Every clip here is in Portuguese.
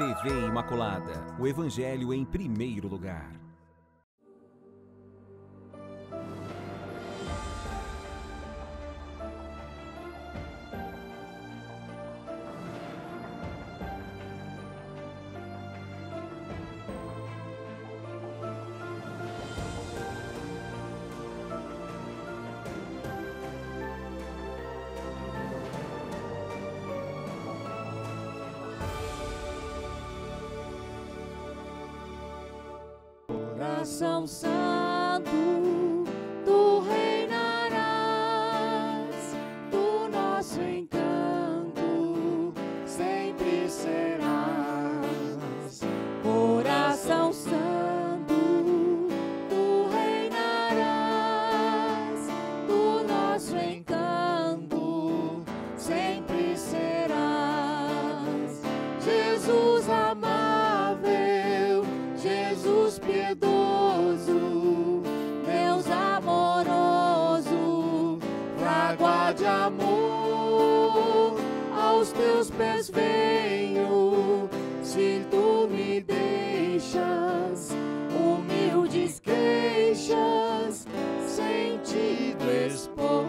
TV Imaculada, o Evangelho em primeiro lugar. Coração Santo, tu reinarás, do nosso encanto sempre serás. Coração Santo, tu reinarás, do nosso encanto sempre serás. Jesus amável, Jesus piedoso, Deus amoroso, água de amor, aos teus pés venho, se tu me deixas, humildes queixas, sentido expor.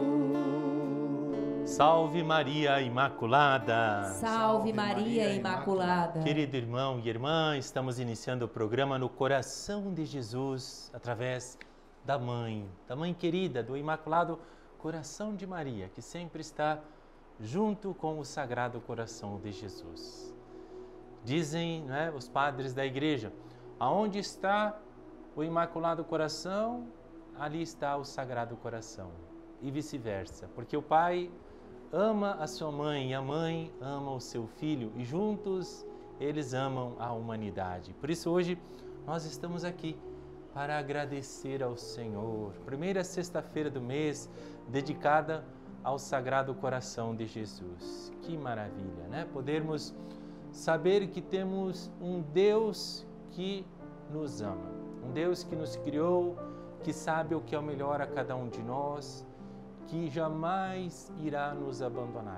Salve Maria Imaculada! Salve Maria Imaculada! Querido irmão e irmã, estamos iniciando o programa No Coração de Jesus, através da mãe querida, do Imaculado Coração de Maria, que sempre está junto com o Sagrado Coração de Jesus. Dizem, né, os padres da igreja, aonde está o Imaculado Coração, ali está o Sagrado Coração, e vice-versa, porque o Pai ama a sua mãe e a mãe ama o seu filho e juntos eles amam a humanidade. Por isso hoje nós estamos aqui para agradecer ao Senhor. Primeira sexta-feira do mês dedicada ao Sagrado Coração de Jesus. Que maravilha, né? Podermos saber que temos um Deus que nos ama, um Deus que nos criou, que sabe o que é o melhor a cada um de nós, que jamais irá nos abandonar.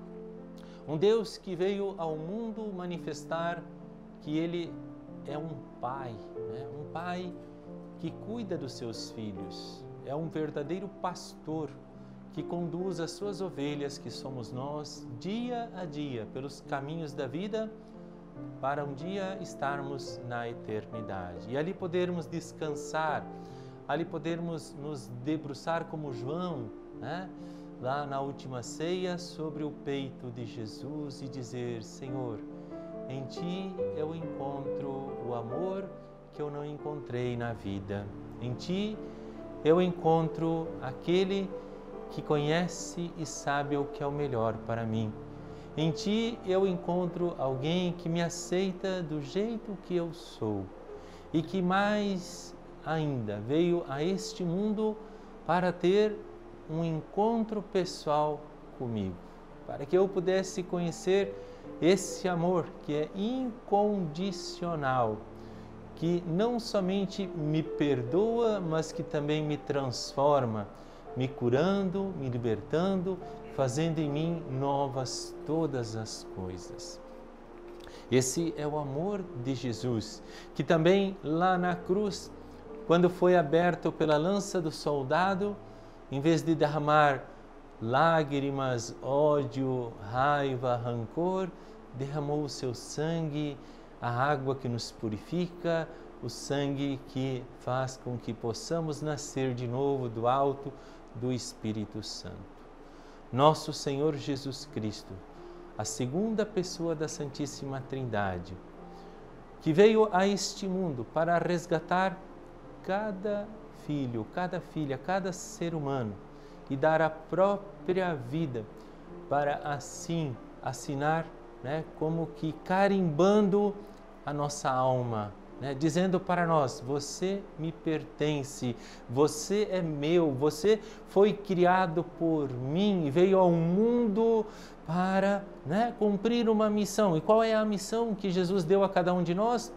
Um Deus que veio ao mundo manifestar que Ele é um Pai, né? Um Pai que cuida dos seus filhos, é um verdadeiro pastor que conduz as suas ovelhas, que somos nós, dia a dia, pelos caminhos da vida, para um dia estarmos na eternidade. E ali podermos descansar, ali podermos nos debruçar como João, né? Lá na última ceia, sobre o peito de Jesus e dizer: Senhor, em Ti eu encontro o amor que eu não encontrei na vida. Em Ti eu encontro aquele que conhece e sabe o que é o melhor para mim. Em Ti eu encontro alguém que me aceita do jeito que eu sou e que mais ainda veio a este mundo para ter um encontro pessoal comigo, para que eu pudesse conhecer esse amor que é incondicional, que não somente me perdoa, mas que também me transforma, me curando, me libertando, fazendo em mim novas todas as coisas. Esse é o amor de Jesus, que também lá na cruz, quando foi aberto pela lança do soldado, em vez de derramar lágrimas, ódio, raiva, rancor, derramou o seu sangue, a água que nos purifica, o sangue que faz com que possamos nascer de novo do alto do Espírito Santo. Nosso Senhor Jesus Cristo, a segunda pessoa da Santíssima Trindade, que veio a este mundo para resgatar cada filho, cada filha, cada ser humano e dar a própria vida para assim assinar, né, como que carimbando a nossa alma, né, dizendo para nós: você me pertence, você é meu, você foi criado por mim e veio ao mundo para, né, cumprir uma missão. E qual é a missão que Jesus deu a cada um de nós?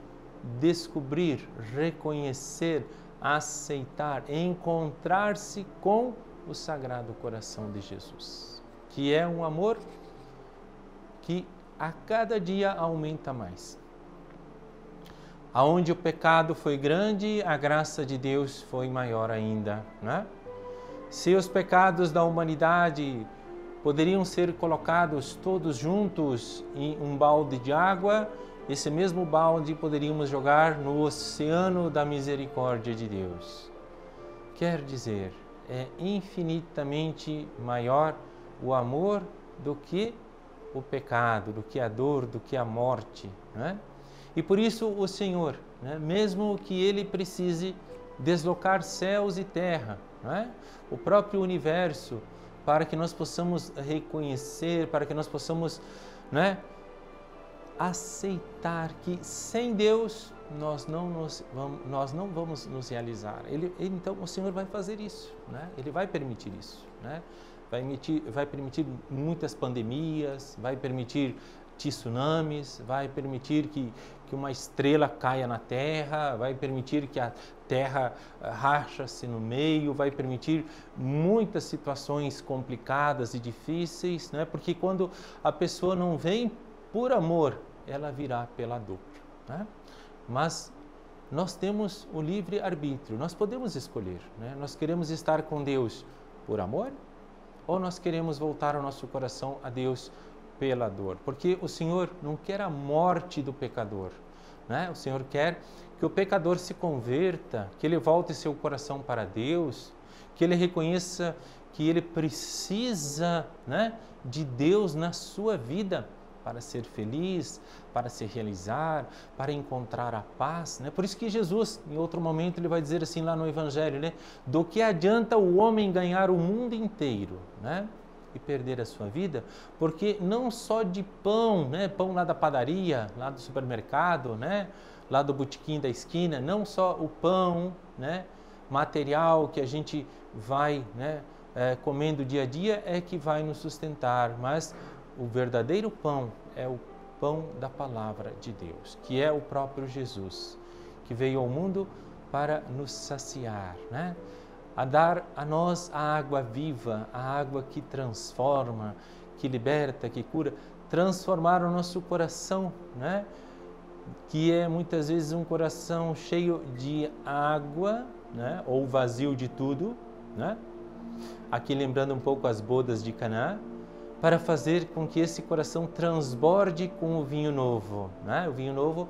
Descobrir, reconhecer, aceitar, encontrar-se com o Sagrado Coração de Jesus, que é um amor que a cada dia aumenta mais. Aonde o pecado foi grande, a graça de Deus foi maior ainda, né? Se os pecados da humanidade poderiam ser colocados todos juntos em um balde de água, esse mesmo balde poderíamos jogar no oceano da misericórdia de Deus. Quer dizer, é infinitamente maior o amor do que o pecado, do que a dor, do que a morte, né? E por isso o Senhor, né, mesmo que Ele precise deslocar céus e terra, né, o próprio universo, para que nós possamos reconhecer, para que nós possamos, né, aceitar que sem Deus nós não vamos nos realizar. Então o Senhor vai fazer isso, né? Ele vai permitir isso, né? Vai permitir muitas pandemias, vai permitir tsunamis, vai permitir que uma estrela caia na Terra, vai permitir que a Terra racha-se no meio, vai permitir muitas situações complicadas e difíceis, né? Porque quando a pessoa não vem por amor, ela virá pela dor, né? Mas nós temos o livre arbítrio, nós podemos escolher, né? Nós queremos estar com Deus por amor ou nós queremos voltar o nosso coração a Deus pela dor? Porque o Senhor não quer a morte do pecador, né? O Senhor quer que o pecador se converta, que ele volte seu coração para Deus, que ele reconheça que ele precisa, né, de Deus na sua vida para ser feliz, para se realizar, para encontrar a paz, né? Por isso que Jesus, em outro momento, ele vai dizer assim lá no Evangelho, né? Do que adianta o homem ganhar o mundo inteiro, né, e perder a sua vida? Porque não só de pão, né, pão lá da padaria, lá do supermercado, né, lá do botequim da esquina, não só o pão, né, material que a gente vai, né, comendo dia a dia é que vai nos sustentar, mas o verdadeiro pão é o pão da palavra de Deus, que é o próprio Jesus, que veio ao mundo para nos saciar, né? A dar a nós a água viva, a água que transforma, que liberta, que cura, transformar o nosso coração, né? Que é muitas vezes um coração cheio de água, né? Ou vazio de tudo, né? Aqui lembrando um pouco as bodas de Caná, para fazer com que esse coração transborde com o vinho novo, né? O vinho novo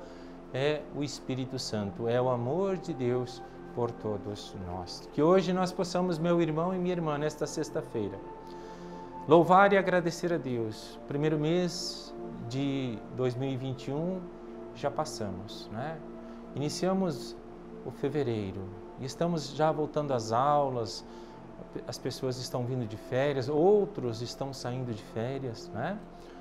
é o Espírito Santo, é o amor de Deus por todos nós. Que hoje nós possamos, meu irmão e minha irmã, nesta sexta-feira, louvar e agradecer a Deus. Primeiro mês de 2021 já passamos, né? Iniciamos o fevereiro e estamos já voltando às aulas. As pessoas estão vindo de férias, outros estão saindo de férias, né?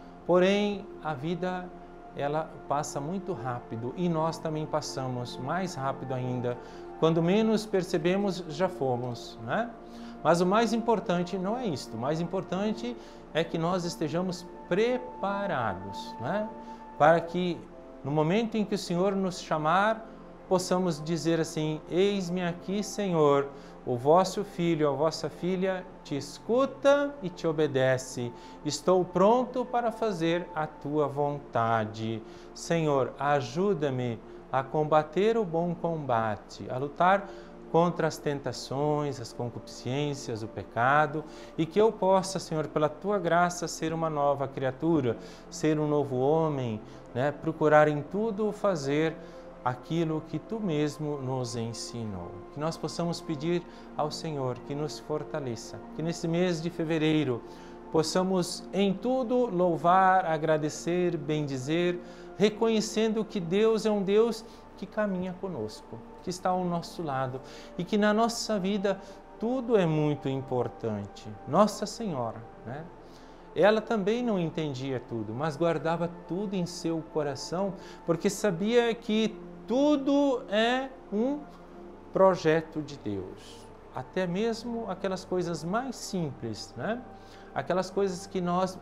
Porém, a vida, ela passa muito rápido e nós também passamos mais rápido ainda. Quando menos percebemos, já fomos, né? Mas o mais importante não é isto. O mais importante é que nós estejamos preparados, né? Para que no momento em que o Senhor nos chamar, possamos dizer assim: eis-me aqui, Senhor, o vosso filho, a vossa filha te escuta e te obedece. Estou pronto para fazer a tua vontade. Senhor, ajuda-me a combater o bom combate, a lutar contra as tentações, as concupiscências, o pecado, e que eu possa, Senhor, pela tua graça, ser uma nova criatura, ser um novo homem, né? Procurar em tudo fazer aquilo que tu mesmo nos ensinou. Que nós possamos pedir ao Senhor que nos fortaleça, que nesse mês de fevereiro possamos em tudo louvar, agradecer, bendizer, reconhecendo que Deus é um Deus que caminha conosco, que está ao nosso lado e que na nossa vida tudo é muito importante. Nossa Senhora, né? Ela também não entendia tudo, mas guardava tudo em seu coração, porque sabia que tudo é um projeto de Deus. Até mesmo aquelas coisas mais simples, né? Aquelas coisas que nós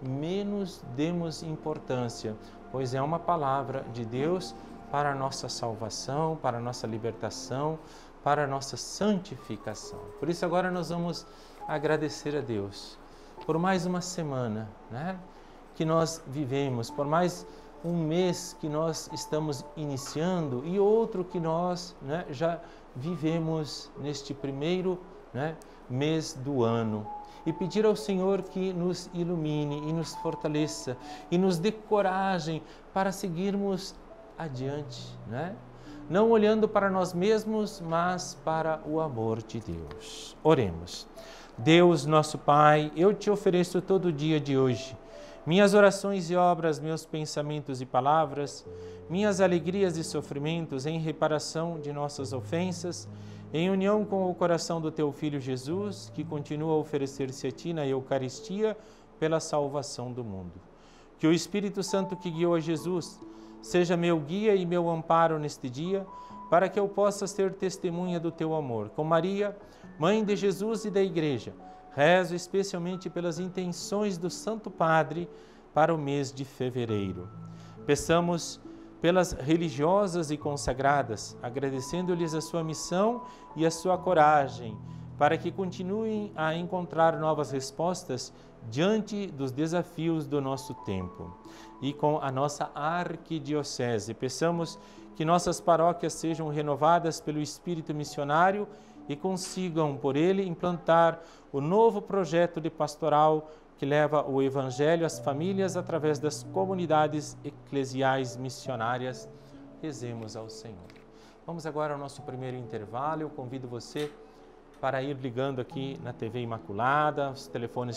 menos demos importância, pois é uma palavra de Deus para a nossa salvação, para a nossa libertação, para a nossa santificação. Por isso agora nós vamos agradecer a Deus por mais uma semana, né? que nós vivemos, por mais um mês que nós estamos iniciando e outro que nós, né, já vivemos neste primeiro, né, mês do ano. E pedir ao Senhor que nos ilumine e nos fortaleça e nos dê coragem para seguirmos adiante, né? Não olhando para nós mesmos, mas para o amor de Deus. Oremos. Deus, nosso Pai, eu te ofereço todo o dia de hoje minhas orações e obras, meus pensamentos e palavras, minhas alegrias e sofrimentos em reparação de nossas ofensas, em união com o coração do teu Filho Jesus, que continua a oferecer-se a ti na Eucaristia pela salvação do mundo. Que o Espírito Santo que guiou a Jesus seja meu guia e meu amparo neste dia, para que eu possa ser testemunha do teu amor. Com Maria, Mãe de Jesus e da Igreja, rezo especialmente pelas intenções do Santo Padre para o mês de fevereiro. Peçamos pelas religiosas e consagradas, agradecendo-lhes a sua missão e a sua coragem, para que continuem a encontrar novas respostas diante dos desafios do nosso tempo. E com a nossa arquidiocese, peçamos que nossas paróquias sejam renovadas pelo Espírito missionário e consigam, por ele, implantar o novo projeto de pastoral que leva o Evangelho às famílias através das comunidades eclesiais missionárias. Rezemos ao Senhor. Vamos agora ao nosso primeiro intervalo. Eu convido você para ir ligando aqui na TV Imaculada, os telefones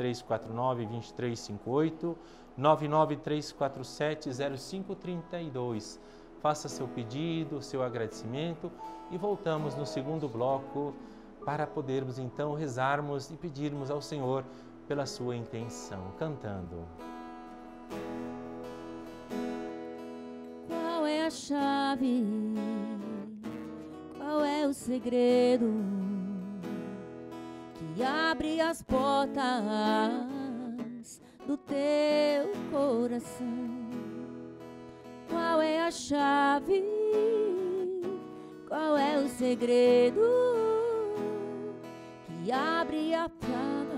3349-2358, 99347-0532. Faça seu pedido, seu agradecimento e voltamos no segundo bloco para podermos então rezarmos e pedirmos ao Senhor pela sua intenção, cantando. Qual é a chave? Qual é o segredo que abre as portas do teu coração? Qual é a chave? Qual é o segredo que abre a porta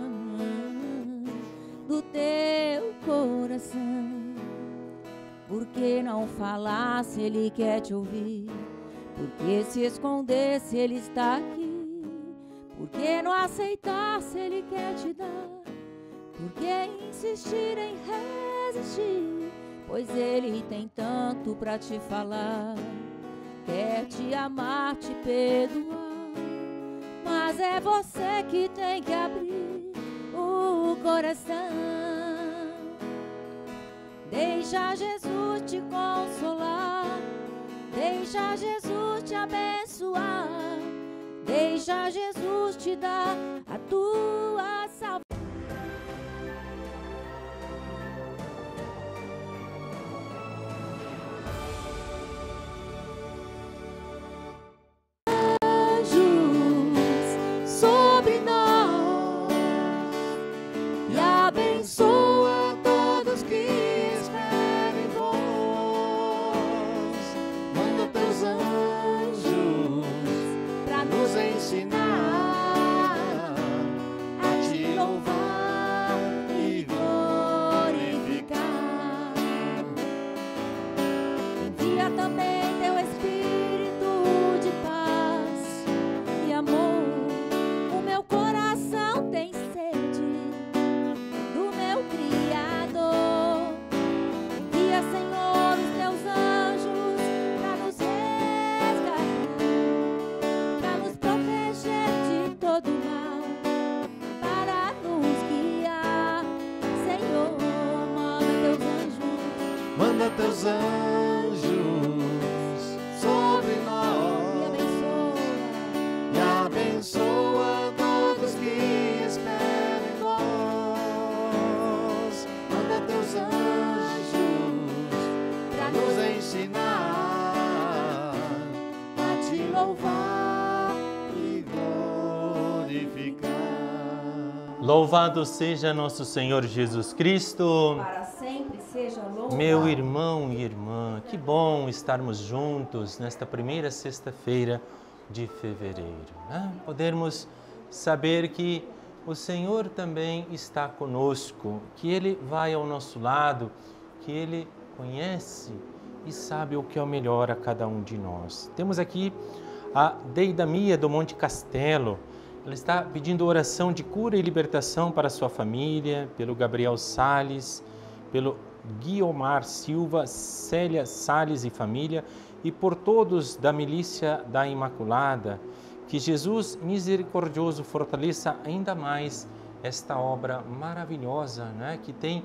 do teu coração? Por que não falar se Ele quer te ouvir? Por que se esconder se Ele está aqui? Por que não aceitar se Ele quer te dar? Por que insistir em resistir? Pois Ele tem tanto pra te falar. Quer te amar, te perdoar, mas é você que tem que abrir o coração. Deixa Jesus te consolar, deixa Jesus te abençoar, deixa Jesus te dar a tua salvação. Sobre nós e abençoa todos que esperam em vós. Manda teus anjos pra nos ensinar a te louvar e glorificar. Envia também teu Espírito de paz e amor. O meu coração tem sede do meu Criador. Envia, Senhor, os teus anjos para nos resgatar, para nos proteger de todo mal, para nos guiar. Senhor, manda teus anjos sobre nós e abençoa todos que esperam em vós. Manda teus anjos pra nos ensinar a te louvar e glorificar. Louvado seja nosso Senhor Jesus Cristo. para sempre seja louvado. Meu irmão e irmã, que bom estarmos juntos nesta primeira sexta-feira de fevereiro, né? Podermos saber que o Senhor também está conosco, que Ele vai ao nosso lado, que Ele conhece e sabe o que é o melhor a cada um de nós. Temos aqui a Deida Mia do Monte Castelo. Ela está pedindo oração de cura e libertação para sua família, pelo Gabriel Salles, pelo Guiomar Silva, Célia Salles e família, e por todos da milícia da Imaculada. Que Jesus misericordioso fortaleça ainda mais esta obra maravilhosa, né, que tem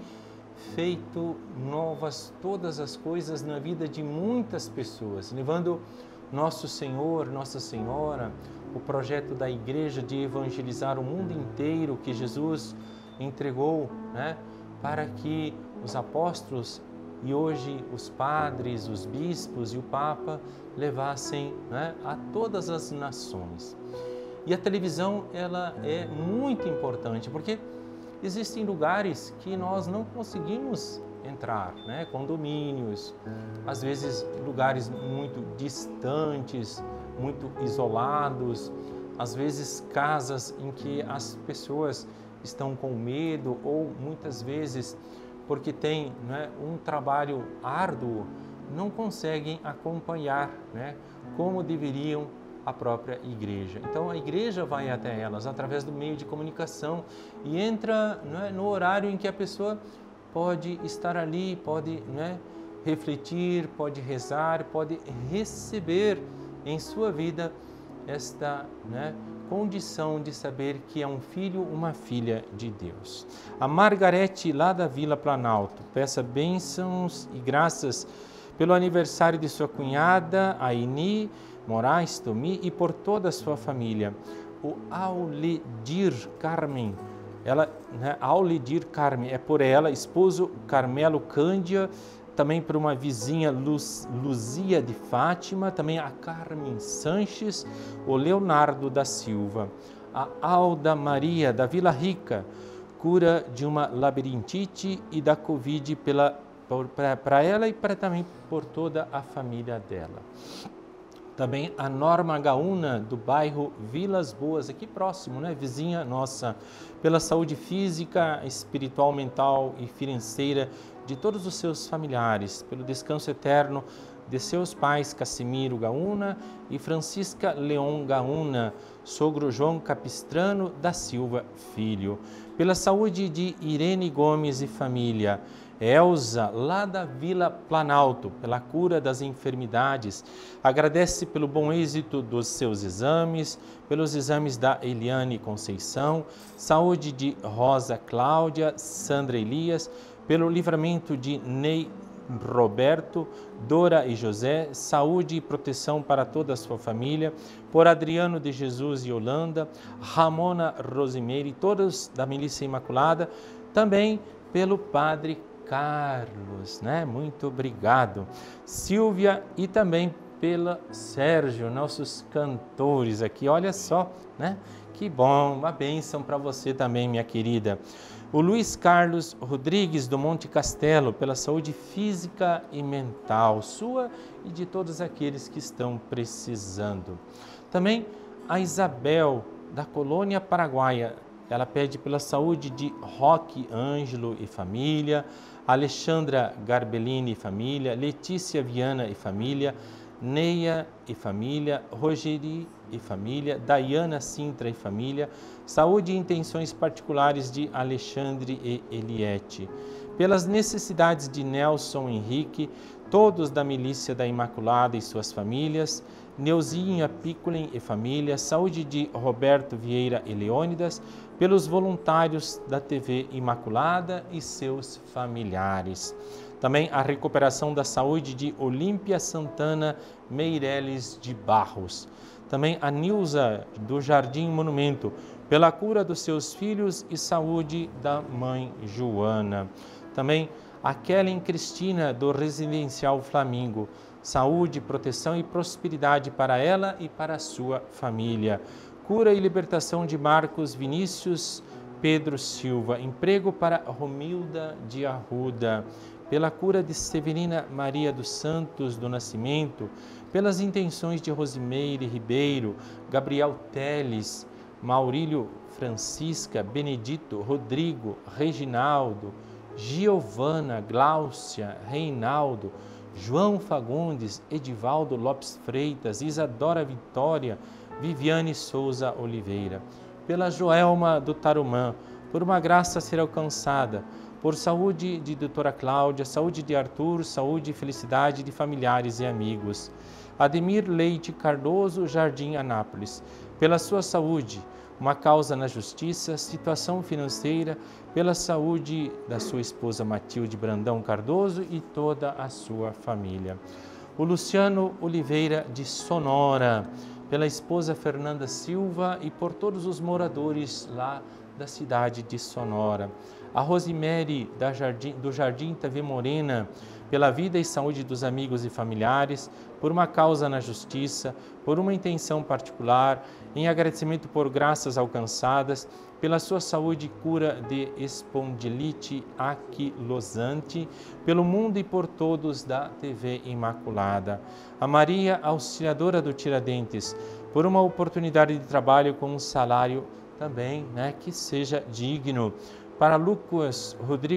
feito novas todas as coisas na vida de muitas pessoas, levando Nosso Senhor, Nossa Senhora, o projeto da Igreja de evangelizar o mundo inteiro que Jesus entregou, né, para que os apóstolos e hoje os padres, os bispos e o Papa levassem, né, a todas as nações. E a televisão, ela é muito importante, porque existem lugares que nós não conseguimos entrar, né, condomínios, às vezes lugares muito distantes, muito isolados, às vezes casas em que as pessoas estão com medo ou muitas vezes porque tem, né, um trabalho árduo, não conseguem acompanhar, né, como deveriam a própria igreja. Então a igreja vai até elas através do meio de comunicação e entra, né, no horário em que a pessoa pode estar ali, pode, né, refletir, pode rezar, pode receber em sua vida esta, né, condição de saber que é um filho, uma filha de Deus. A Margarete, lá da Vila Planalto, peça bênçãos e graças pelo aniversário de sua cunhada, Aini Moraes Tomi, e por toda a sua família. O Aulidir Carmen, Aulidir Carmen, é por ela, esposo Carmelo Cândia, também por uma vizinha Luzia de Fátima, também a Carmen Sanches, o Leonardo da Silva, a Alda Maria da Vila Rica, cura de uma labirintite e da Covid para ela e também por toda a família dela. Também a Norma Gaúna, do bairro Vilas Boas, aqui próximo, né, vizinha nossa, pela saúde física, espiritual, mental e financeira de todos os seus familiares, pelo descanso eterno de seus pais Casimiro Gaúna e Francisca Leon Gaúna, sogro João Capistrano da Silva Filho, pela saúde de Irene Gomes e família, Elza, lá da Vila Planalto, pela cura das enfermidades, agradece pelo bom êxito dos seus exames, pelos exames da Eliane Conceição, saúde de Rosa Cláudia, Sandra Elias, pelo livramento de Ney Roberto, Dora e José, saúde e proteção para toda a sua família, por Adriano de Jesus e Holanda, Ramona Rosimeire, todos da Milícia Imaculada, também pelo Padre Carlos, né? Muito obrigado. Silvia e também pela Sérgio, nossos cantores aqui, olha só, né? Que bom, uma bênção para você também, minha querida. O Luiz Carlos Rodrigues do Monte Castelo, pela saúde física e mental sua e de todos aqueles que estão precisando. Também a Isabel, da Colônia Paraguaia, ela pede pela saúde de Roque Ângelo e família, Alexandra Garbellini e família, Letícia Viana e família, Neia e família, Rogeri e família, Daiana Sintra e família, saúde e intenções particulares de Alexandre e Eliette. Pelas necessidades de Nelson Henrique, todos da Milícia da Imaculada e suas famílias, Neuzinha Picolen e família, saúde de Roberto Vieira e Leônidas, pelos voluntários da TV Imaculada e seus familiares. Também a recuperação da saúde de Olímpia Santana Meireles de Barros. Também a Nilza do Jardim Monumento, pela cura dos seus filhos e saúde da mãe Joana. Também a Kellen Cristina do Residencial Flamingo, saúde, proteção e prosperidade para ela e para a sua família. Cura e libertação de Marcos Vinícius Pedro Silva, emprego para Romilda de Arruda, pela cura de Severina Maria dos Santos do Nascimento, pelas intenções de Rosimeire Ribeiro, Gabriel Teles, Maurílio Francisca, Benedito, Rodrigo, Reginaldo, Giovana, Gláucia, Reinaldo, João Fagundes, Edivaldo Lopes Freitas, Isadora Vitória, Viviane Souza Oliveira. Pela Joelma do Tarumã, por uma graça a ser alcançada, por saúde de doutora Cláudia, saúde de Arthur, saúde e felicidade de familiares e amigos. Ademir Leite Cardoso, Jardim Anápolis, pela sua saúde, uma causa na justiça, situação financeira, pela saúde da sua esposa Matilde Brandão Cardoso e toda a sua família. O Luciano Oliveira de Sonora, pela esposa Fernanda Silva e por todos os moradores lá da cidade de Sonora. A Rosemary do Jardim TV Morena, pela vida e saúde dos amigos e familiares, por uma causa na justiça, por uma intenção particular, em agradecimento por graças alcançadas, pela sua saúde e cura de espondilite aquilosante, pelo mundo e por todos da TV Imaculada. A Maria Auxiliadora do Tiradentes, por uma oportunidade de trabalho com um salário também, que seja digno. Para Lucas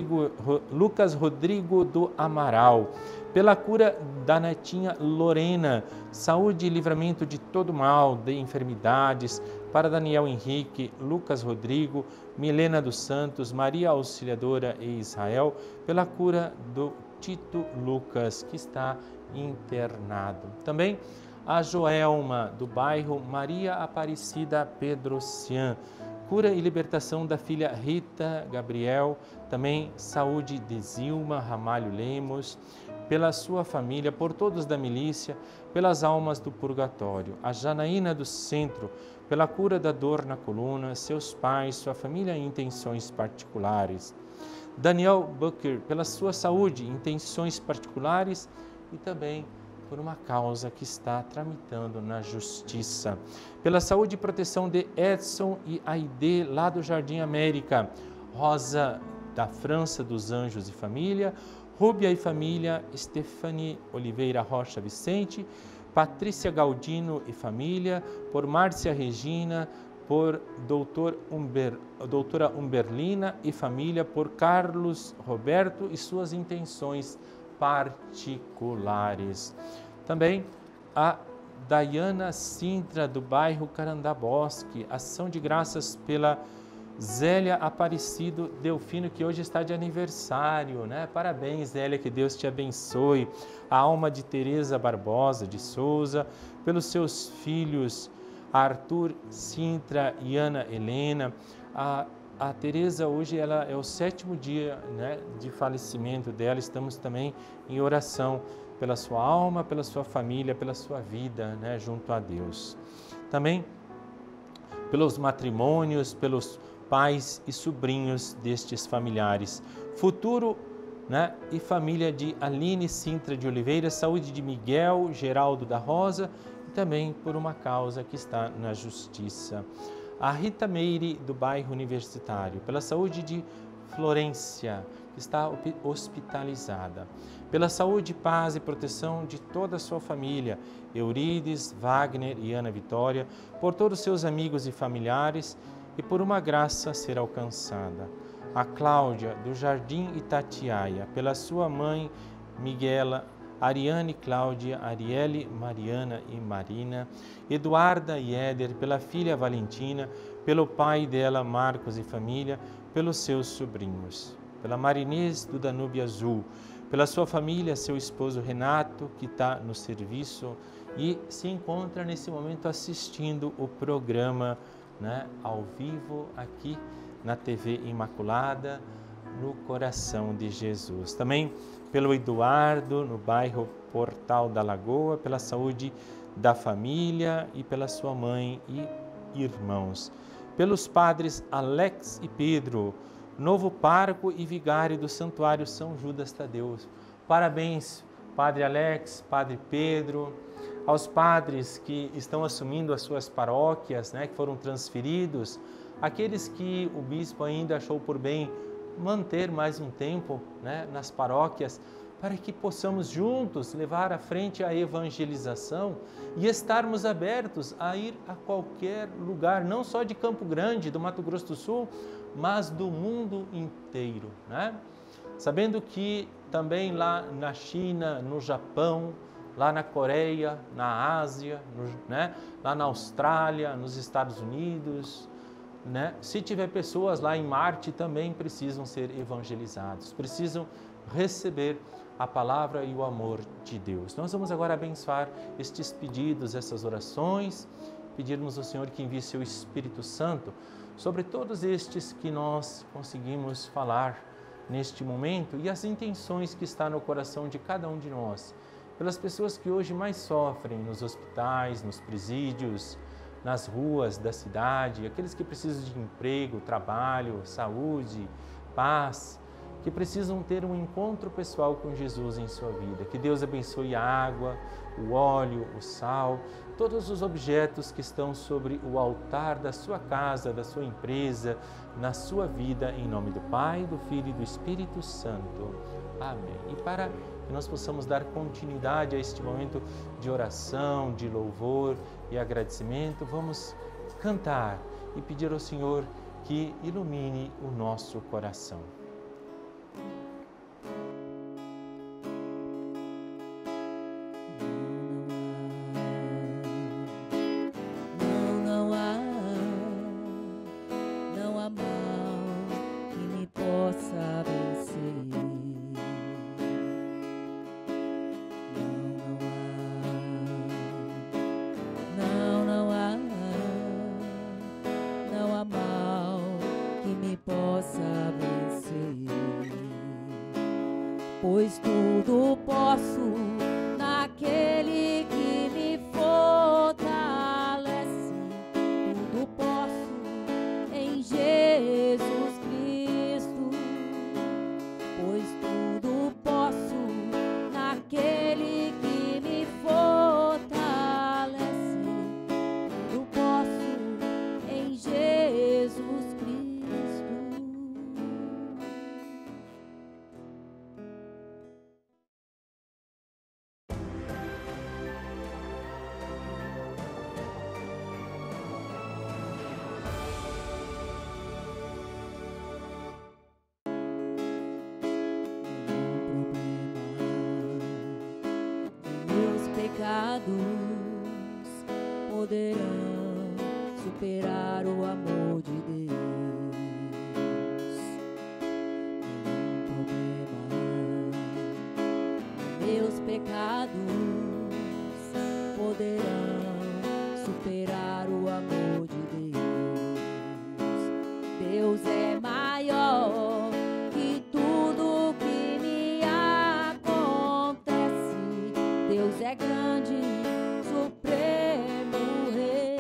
Rodrigo do Amaral, pela cura da netinha Lorena, saúde e livramento de todo mal, de enfermidades, para Daniel Henrique, Lucas Rodrigo, Milena dos Santos, Maria Auxiliadora e Israel, pela cura do Tito Lucas, que está internado. Também a Joelma, do bairro Maria Aparecida Pedrocian, cura e libertação da filha Rita Gabriel, também saúde de Zilma Ramalho Lemos, pela sua família, por todos da milícia, pelas almas do purgatório. A Janaína do Centro, pela cura da dor na coluna, seus pais, sua família e intenções particulares. Daniel Bucker, pela sua saúde, intenções particulares e também por uma causa que está tramitando na justiça. Pela saúde e proteção de Edson e Aide, lá do Jardim América. Rosa da França dos Anjos e Família. Rúbia e família, Stephanie Oliveira Rocha Vicente. Patrícia Galdino e família. Por Márcia Regina. Por doutora Umberlina e família. Por Carlos Roberto e suas intenções particulares. Também a Dayana Sintra, do bairro Carandabosque, ação de graças pela Zélia Aparecido Delfino, que hoje está de aniversário, Parabéns, Zélia, que Deus te abençoe. A alma de Tereza Barbosa de Souza, pelos seus filhos Arthur Sintra e Ana Helena. A Tereza hoje ela é o 7º dia de falecimento dela. Estamos também em oração pela sua alma, pela sua família, pela sua vida, junto a Deus. Também pelos matrimônios, pelos pais e sobrinhos destes familiares. Futuro e família de Aline Sintra de Oliveira, saúde de Miguel Geraldo da Rosa e também por uma causa que está na justiça. A Rita Meire, do bairro Universitário, pela saúde de Florência, que está hospitalizada. Pela saúde, paz e proteção de toda a sua família, Eurides, Wagner e Ana Vitória, por todos os seus amigos e familiares e por uma graça a ser alcançada. A Cláudia, do Jardim Itatiaia, pela sua mãe Miguela, Ariane, Cláudia, Arielle, Mariana e Marina, Eduarda e Éder, pela filha Valentina, pelo pai dela, Marcos e família, pelos seus sobrinhos. Pela Marinês do Danúbio Azul, pela sua família, seu esposo Renato, que está no serviço e se encontra nesse momento assistindo o programa ao vivo aqui na TV Imaculada, no Coração de Jesus. Também pelo Eduardo, no bairro Portal da Lagoa, pela saúde da família e pela sua mãe e irmãos. Pelos padres Alex e Pedro, novo pároco e vigário do Santuário São Judas Tadeu. Parabéns, Padre Alex, Padre Pedro, aos padres que estão assumindo as suas paróquias, que foram transferidos, aqueles que o bispo ainda achou por bem manter mais um tempo nas paróquias. para que possamos juntos levar à frente a evangelização e estarmos abertos a ir a qualquer lugar, não só de Campo Grande, do Mato Grosso do Sul, mas do mundo inteiro, né? Sabendo que também lá na China, no Japão, lá na Coreia, na Ásia, né? Lá na Austrália, nos Estados Unidos, né? Se tiver pessoas lá em Marte, também precisam ser evangelizados, precisam receber a palavra e o amor de Deus. Nós vamos agora abençoar estes pedidos, essas orações, pedirmos ao Senhor que envie seu Espírito Santo sobre todos estes que nós conseguimos falar neste momento e as intenções que está no coração de cada um de nós, pelas pessoas que hoje mais sofrem nos hospitais, nos presídios, nas ruas da cidade, aqueles que precisam de emprego, trabalho, saúde, paz, que precisam ter um encontro pessoal com Jesus em sua vida. Que Deus abençoe a água, o óleo, o sal, todos os objetos que estão sobre o altar da sua casa, da sua empresa, na sua vida, em nome do Pai, do Filho e do Espírito Santo. Amém. E para que nós possamos dar continuidade a este momento de oração, de louvor e agradecimento, vamos cantar e pedir ao Senhor que ilumine o nosso coração. Pois tudo posso naquele que me fortalece, tudo posso em Jesus Cristo. Pois tudo posso naquele que me fortalece, tudo posso em Jesus Cristo. Pecados poderão superar o amor de Deus. Nenhum problema, meus pecados poderão superar o amor de Deus. Deus é maior que tudo que me acontece. Deus é grande, supremo Rei.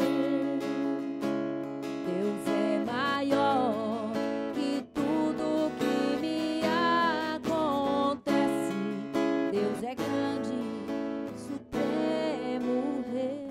Deus é maior que tudo que me acontece. Deus é grande, supremo Rei.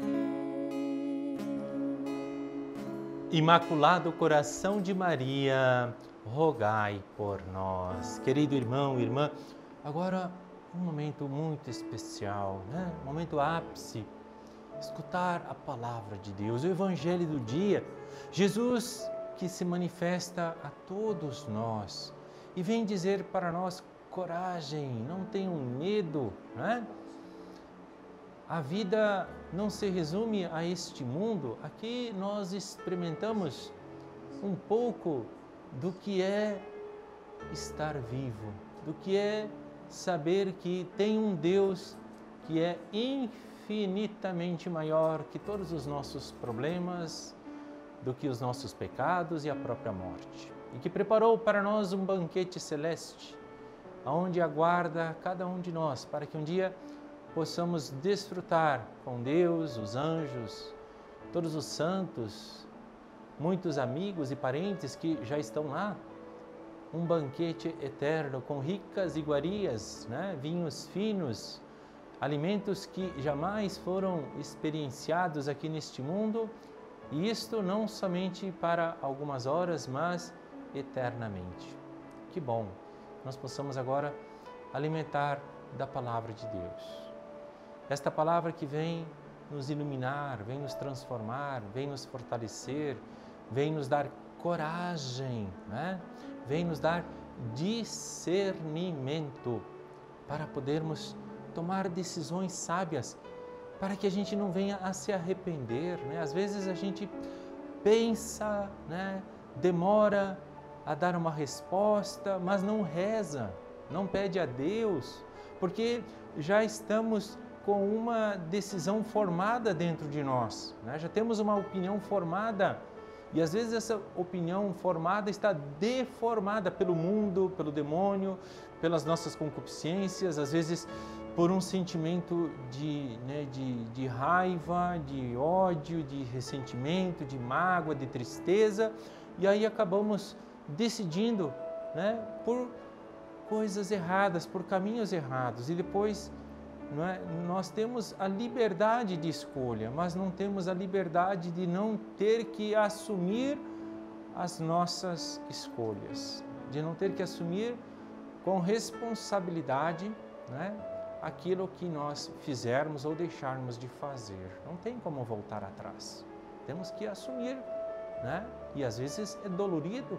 Imaculado Coração de Maria, rogai por nós. Querido irmão, irmã, agora um momento muito especial, né? Um momento ápice, escutar a palavra de Deus, o Evangelho do dia, Jesus que se manifesta a todos nós e vem dizer para nós: coragem, não tenham medo, né? A vida não se resume a este mundo. Aqui nós experimentamos um pouco do que é estar vivo, do que é saber que tem um Deus que é infinitamente maior que todos os nossos problemas, do que os nossos pecados e a própria morte. E que preparou para nós um banquete celeste, onde aguarda cada um de nós, para que um dia possamos desfrutar com Deus, os anjos, todos os santos, muitos amigos e parentes que já estão lá, um banquete eterno com ricas iguarias, né? Vinhos finos, alimentos que jamais foram experienciados aqui neste mundo, e isto não somente para algumas horas, mas eternamente. Que bom, nós possamos agora alimentar da palavra de Deus. Esta palavra que vem nos iluminar, vem nos transformar, vem nos fortalecer, vem nos dar coragem, né? Vem nos dar discernimento para podermos tomar decisões sábias, para que a gente não venha a se arrepender, né? Às vezes a gente pensa, né? Demora a dar uma resposta, mas não reza, não pede a Deus, porque já estamos com uma decisão formada dentro de nós, né? Já temos uma opinião formada e às vezes essa opinião formada está deformada pelo mundo, pelo demônio, pelas nossas concupiscências, às vezes por um sentimento de raiva, de ódio, de ressentimento, de mágoa, de tristeza, e aí acabamos decidindo, né, por coisas erradas, por caminhos errados, e depois nós temos a liberdade de escolha, mas não temos a liberdade de não ter que assumir as nossas escolhas, de não ter que assumir com responsabilidade, né, aquilo que nós fizermos ou deixarmos de fazer. Não tem como voltar atrás. Temos que assumir, né? E às vezes é dolorido,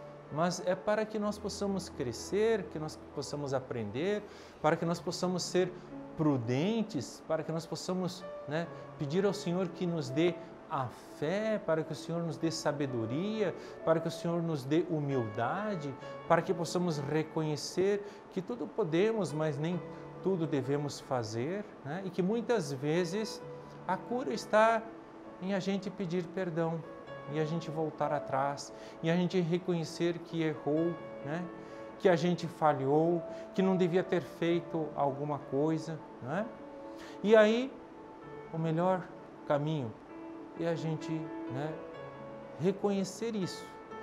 mas é para que nós possamos crescer, que nós possamos aprender, para que nós possamos ser prudentes, para que nós possamos, né, pedir ao Senhor que nos dê a fé, para que o Senhor nos dê sabedoria, para que o Senhor nos dê humildade, para que possamos reconhecer que tudo podemos, mas nem tudo devemos fazer, né? E que muitas vezes a cura está em a gente pedir perdão, e a gente voltar atrás, e a gente reconhecer que errou, né? Que a gente falhou, que não devia ter feito alguma coisa, né? E aí, o melhor caminho é a gente, né, reconhecer isso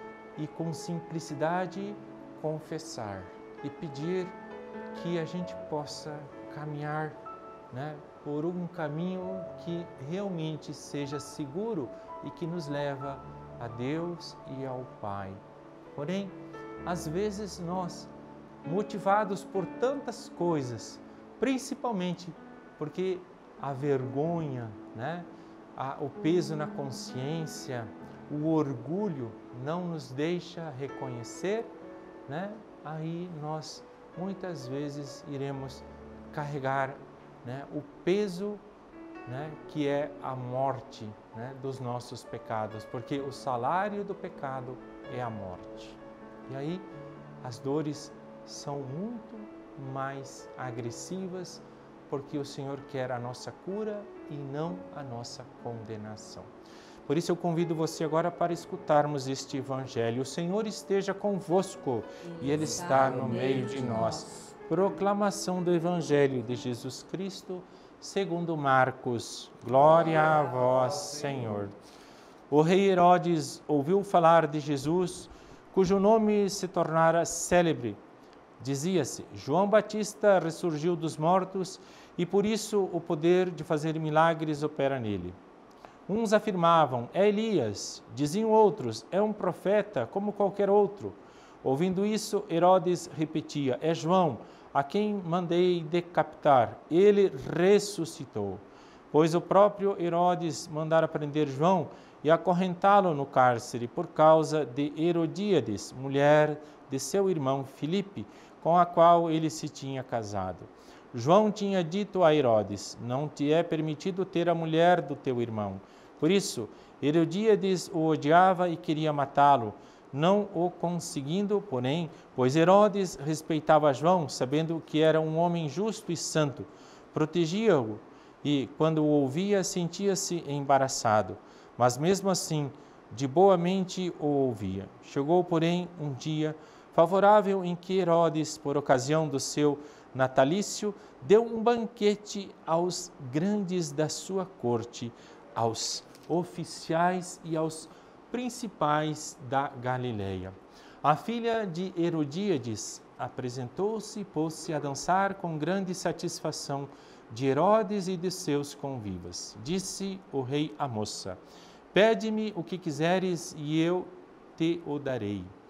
e com simplicidade confessar e pedir que a gente possa caminhar, né, por um caminho que realmente seja seguro e que nos leva a Deus e ao Pai. Porém, às vezes nós, motivados por tantas coisas, principalmente porque a vergonha, né, o peso na consciência, o orgulho não nos deixa reconhecer, né, aí nós muitas vezes iremos carregar, né, o peso, né, que é a morte, né, dos nossos pecados, porque o salário do pecado é a morte. E aí as dores são muito mais agressivas, porque o Senhor quer a nossa cura e não a nossa condenação. Por isso eu convido você agora para escutarmos este Evangelho. O Senhor esteja convosco e Ele está no meio de nós. Proclamação do Evangelho de Jesus Cristo, segundo Marcos. Glória a vós, Senhor. O rei Herodes ouviu falar de Jesus, cujo nome se tornara célebre. Dizia-se, João Batista ressurgiu dos mortos e por isso o poder de fazer milagres opera nele. Uns afirmavam, é Elias, diziam outros, é um profeta como qualquer outro. Ouvindo isso, Herodes repetia, é João, a quem mandei decapitar, ele ressuscitou. Pois o próprio Herodes mandara prender João e acorrentá-lo no cárcere por causa de Herodíades, mulher de seu irmão Filipe, com a qual ele se tinha casado. João tinha dito a Herodes, não te é permitido ter a mulher do teu irmão. Por isso, Herodíades o odiava e queria matá-lo, não o conseguindo, porém, pois Herodes respeitava João, sabendo que era um homem justo e santo, protegia-o e, quando o ouvia, sentia-se embaraçado, mas mesmo assim, de boa mente o ouvia. Chegou, porém, um dia favorável em que Herodes, por ocasião do seu natalício, deu um banquete aos grandes da sua corte, aos oficiais e aos principais da Galileia. A filha de Herodíades apresentou-se e pôs-se a dançar com grande satisfação de Herodes e de seus convivas. Disse o rei à moça, pede-me o que quiseres e eu te o darei.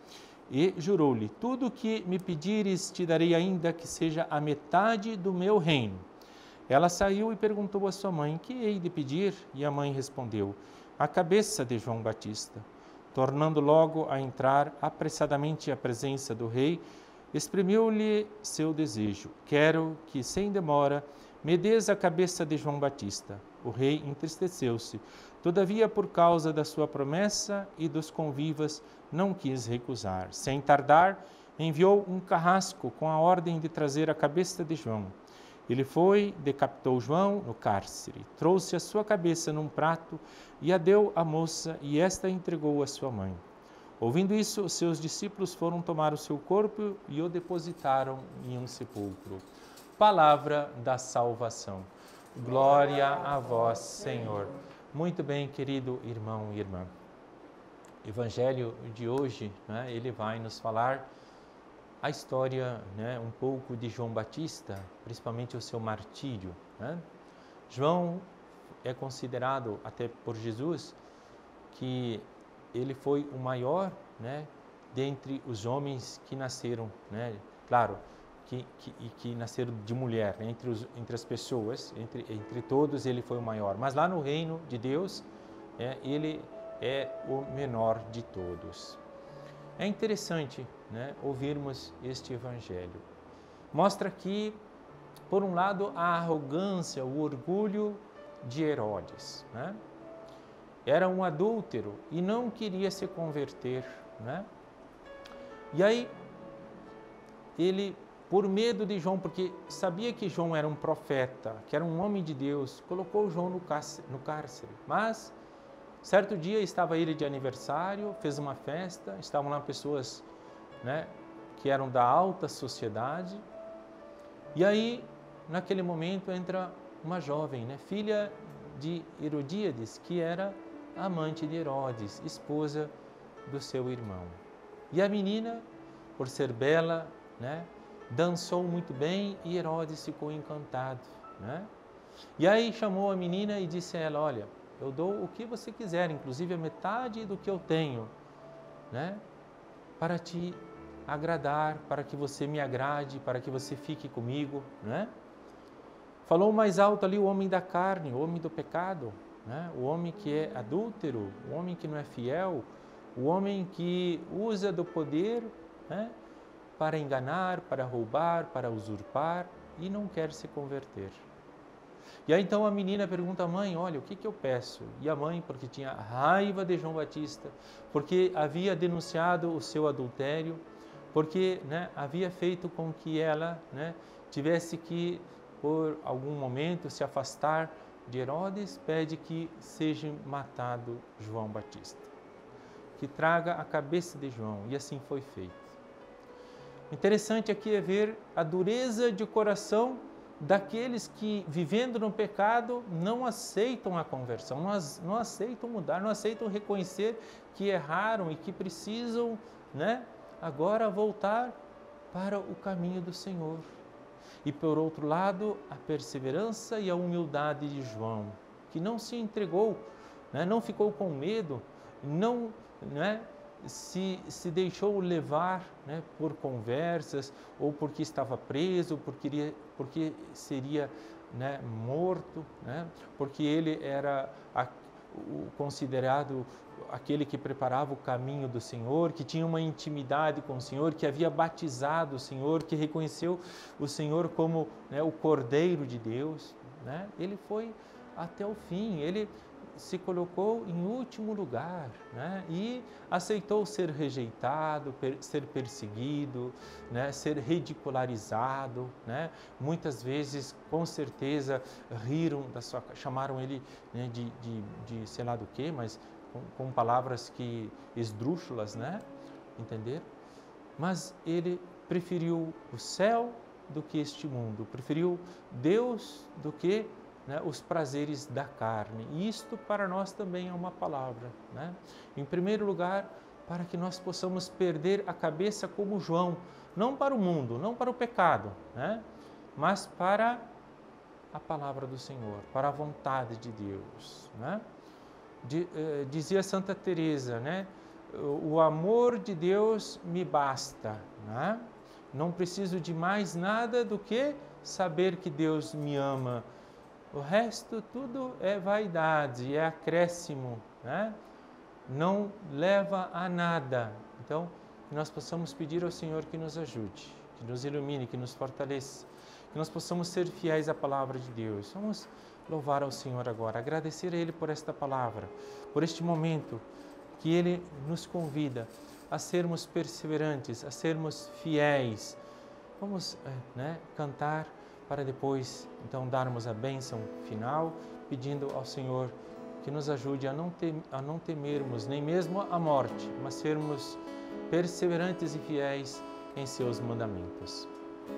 E jurou-lhe: tudo o que me pedires te darei, ainda que seja a metade do meu reino. Ela saiu e perguntou à sua mãe: que hei de pedir? E a mãe respondeu: a cabeça de João Batista. Tornando logo a entrar apressadamente à presença do rei, exprimiu-lhe seu desejo: quero que, sem demora, me des a cabeça de João Batista. O rei entristeceu-se. Todavia, por causa da sua promessa e dos convivas, não quis recusar. Sem tardar, enviou um carrasco com a ordem de trazer a cabeça de João. Ele foi, decapitou João no cárcere, trouxe a sua cabeça num prato e a deu à moça, e esta a entregou à sua mãe. Ouvindo isso, os seus discípulos foram tomar o seu corpo e o depositaram em um sepulcro. Palavra da salvação. Glória a vós, Senhor. Muito bem, querido irmão e irmã. O Evangelho de hoje, ele vai nos falar a história, um pouco de João Batista, principalmente o seu martírio. João é considerado, até por Jesus, que ele foi o maior, dentre os homens que nasceram, claro, que nasceram de mulher, entre as pessoas, entre todos ele foi o maior. Mas lá no reino de Deus, ele é o menor de todos. É interessante, ouvirmos este Evangelho. Mostra aqui, por um lado, a arrogância, o orgulho de Herodes. Era um adúltero e não queria se converter. E aí, ele, por medo de João, porque sabia que João era um profeta, que era um homem de Deus, colocou João no cárcere. Mas, certo dia, estava ele de aniversário, fez uma festa, estavam lá pessoas que eram da alta sociedade. E aí, naquele momento, entra uma jovem, filha de Herodíades, que era amante de Herodes, esposa do seu irmão. E a menina, por ser bela, dançou muito bem e Herodes ficou encantado. E aí chamou a menina e disse a ela: olha, eu dou o que você quiser, inclusive a metade do que eu tenho, para te agradar, para que você me agrade, para que você fique comigo. Falou mais alto ali o homem da carne, o homem do pecado, o homem que é adúltero, o homem que não é fiel, o homem que usa do poder para enganar, para roubar, para usurpar e não quer se converter. E aí então a menina pergunta à mãe: olha, o que eu peço? E a mãe, porque tinha raiva de João Batista, porque havia denunciado o seu adultério, porque havia feito com que ela tivesse que, por algum momento, se afastar de Herodes, pede que seja matado João Batista, que traga a cabeça de João, e assim foi feito. Interessante aqui é ver a dureza de coração daqueles que, vivendo no pecado, não aceitam a conversão, não aceitam mudar, não aceitam reconhecer que erraram e que precisam, agora voltar para o caminho do Senhor. E, por outro lado, a perseverança e a humildade de João, que não se entregou, não ficou com medo, não se deixou levar por conversas, ou porque estava preso, porque seria morto, porque ele era considerado aquele que preparava o caminho do Senhor, que tinha uma intimidade com o Senhor, que havia batizado o Senhor, que reconheceu o Senhor como o Cordeiro de Deus. Ele foi até o fim, ele se colocou em último lugar, e aceitou ser rejeitado, ser perseguido, ser ridicularizado. Muitas vezes, com certeza, chamaram ele de sei lá do que, mas com palavras que esdrúxulas, entender? Mas ele preferiu o céu do que este mundo, preferiu Deus do que os prazeres da carne. E isto para nós também é uma palavra. Em primeiro lugar, para que nós possamos perder a cabeça como João, não para o mundo, não para o pecado, mas para a palavra do Senhor, para a vontade de Deus. Dizia Santa Teresa, o amor de Deus me basta, né? Não preciso de mais nada do que saber que Deus me ama. O resto tudo é vaidade, é acréscimo, né? Não leva a nada. Então, que nós possamos pedir ao Senhor que nos ajude, que nos ilumine, que nos fortaleça, que nós possamos ser fiéis à palavra de Deus. Vamos louvar ao Senhor agora, agradecer a Ele por esta palavra, por este momento que Ele nos convida a sermos perseverantes, a sermos fiéis. Vamos cantar para depois, então, darmos a bênção final, pedindo ao Senhor que nos ajude a não temermos nem mesmo a morte, mas sermos perseverantes e fiéis em seus mandamentos.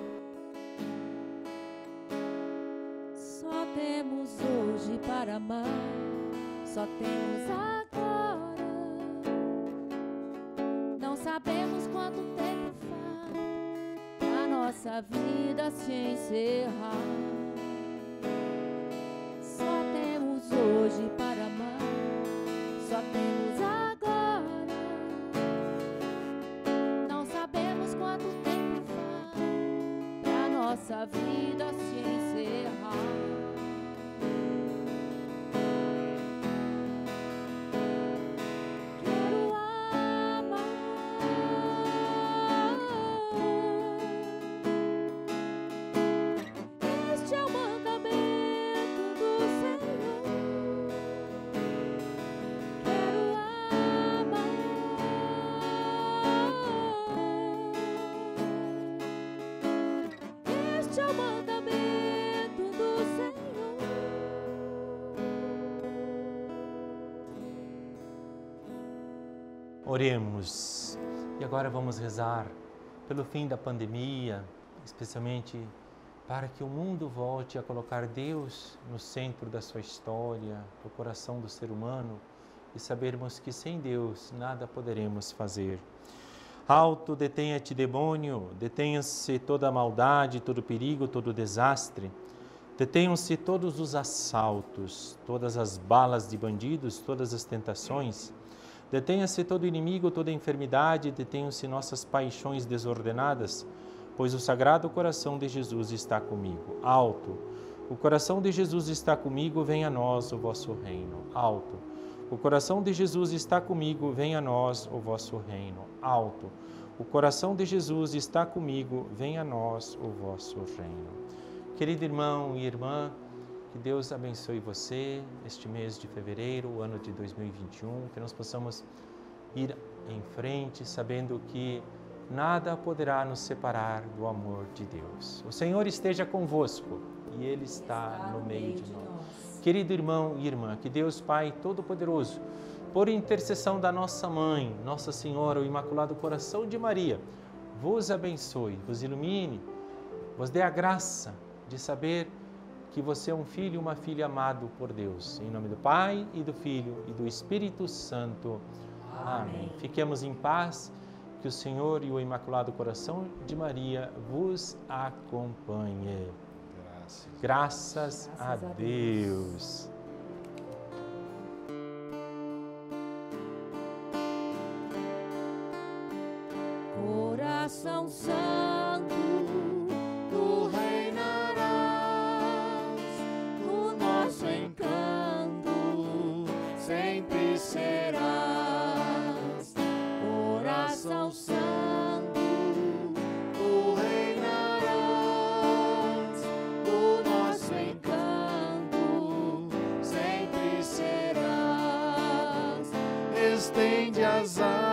Só temos hoje para amar, só temos agora. Não sabemos quanto tempo falta pra nossa vida se encerrar. Só temos hoje para amar, só temos agora. Não sabemos quanto tempo falta pra nossa vida se encerrar. Quero amar, este é o mandamento do Senhor. Quero amar, este é o mandamento do Senhor. Oremos. E agora vamos rezar pelo fim da pandemia, especialmente para que o mundo volte a colocar Deus no centro da sua história, do coração do ser humano, e sabermos que sem Deus nada poderemos fazer. Alto, detenha-te, demônio, detenha-se toda a maldade, todo o perigo, todo o desastre. Detenham-se todos os assaltos, todas as balas de bandidos, todas as tentações. Detenha-se todo inimigo, toda enfermidade, detenham-se nossas paixões desordenadas, pois o Sagrado Coração de Jesus está comigo. Alto, o coração de Jesus está comigo, venha a nós o vosso reino. Alto, o coração de Jesus está comigo, venha a nós o vosso reino. Alto, o coração de Jesus está comigo, venha a nós o vosso reino. Querido irmão e irmã, que Deus abençoe você este mês de fevereiro, o ano de 2021, que nós possamos ir em frente, sabendo que nada poderá nos separar do amor de Deus. O Senhor esteja convosco e Ele está no meio de nós. Querido irmão e irmã, que Deus Pai Todo-Poderoso, por intercessão da nossa Mãe, Nossa Senhora, o Imaculado Coração de Maria, vos abençoe, vos ilumine, vos dê a graça de saber que você é um filho e uma filha amado por Deus. Em nome do Pai, e do Filho, e do Espírito Santo. Amém. Fiquemos em paz, que o Senhor e o Imaculado Coração de Maria vos acompanhe. Graças a Deus. Coração Santo, tu reinarás, o nosso encanto sempre serás. Coração Santo, tu reinarás, o nosso encanto sempre serás. Estende as asas